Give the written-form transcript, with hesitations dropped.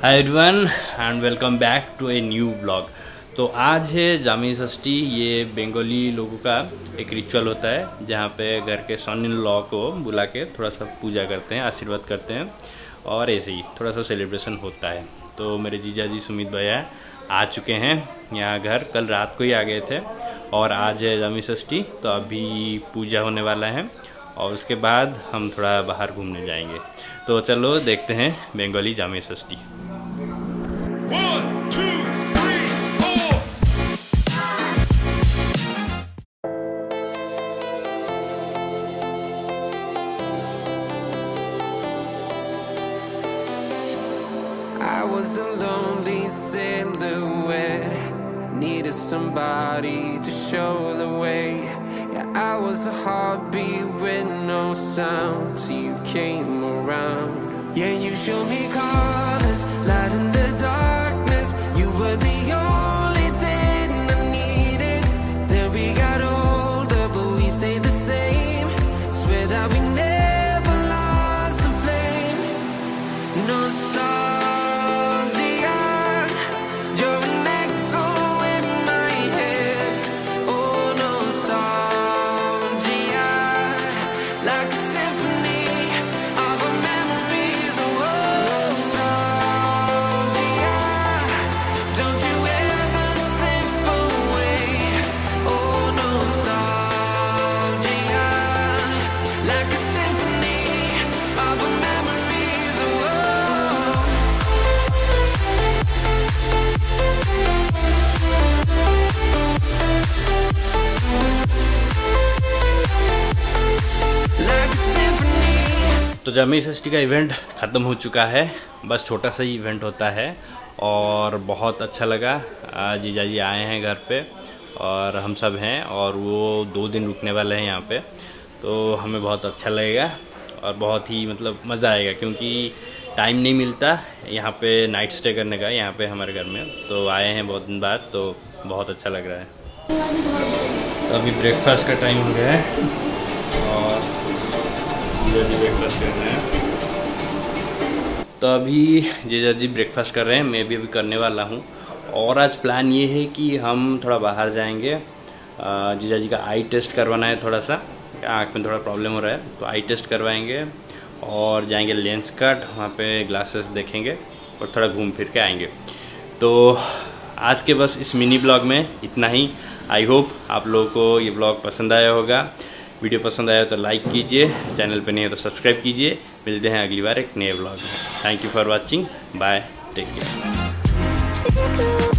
Hi everyone and welcome back to a new blog. तो आज है जामी षष्ठी। ये बंगाली लोगों का एक रिचुअल होता है जहाँ पे घर के सन इन लॉ को बुला के थोड़ा सा पूजा करते हैं, आशीर्वाद करते हैं और ऐसे ही थोड़ा सा सेलिब्रेशन होता है। तो मेरे जीजा जी सुमित भैया आ चुके हैं यहाँ घर, कल रात को ही आ गए थे और आज है जामी षष्ठी। तो अभी पूजा होने वाला है और उसके बाद हम थोड़ा बाहर घूमने जाएंगे। तो चलो देखते हैं बंगाली जामी षष्ठी। I was a lonely silhouette, needed somebody to show the way. Yeah, I was a heartbeat with no sound till you came around. Yeah, you showed me colors, light in the darkness. You were the only thing I needed. Then we got older, but we stayed the same. Swear that we never lost the flame. No sorry. तो जामी षष्ठी का event ख़त्म हो चुका है, बस छोटा सा ही event होता है और बहुत अच्छा लगा। जीजा जी आए हैं घर पे और हम सब हैं और वो 2 दिन रुकने वाले हैं यहाँ पे। तो हमें बहुत अच्छा लगेगा और बहुत ही मतलब मज़ा आएगा क्योंकि टाइम नहीं मिलता यहाँ पे नाइट स्टे करने का यहाँ पे हमारे घर में। तो आए हैं बहुत दिन बाद, तो बहुत अच्छा लग रहा है। तो अभी ब्रेकफास्ट का टाइम हो गया है और जीजा जी ब्रेकफास्ट कर रहे हैं। तो अभी जीजा जी ब्रेकफास्ट कर रहे हैं, मैं भी अभी करने वाला हूँ। और आज प्लान ये है कि हम थोड़ा बाहर जाएंगे। जीजा जी का आई टेस्ट करवाना है, थोड़ा सा आँख में थोड़ा प्रॉब्लम हो रहा है, तो आई टेस्ट करवाएंगे और जाएंगे लेंस कट, वहाँ पे ग्लासेस देखेंगे और थोड़ा घूम फिर के आएंगे। तो आज के बस इस मिनी ब्लॉग में इतना ही। आई होप आप लोगों को ये ब्लॉग पसंद आया होगा। वीडियो पसंद आया तो लाइक कीजिए, चैनल पे नहीं है तो सब्सक्राइब कीजिए। मिलते हैं अगली बार एक नए ब्लॉग में। Thank you for watching, bye, take care.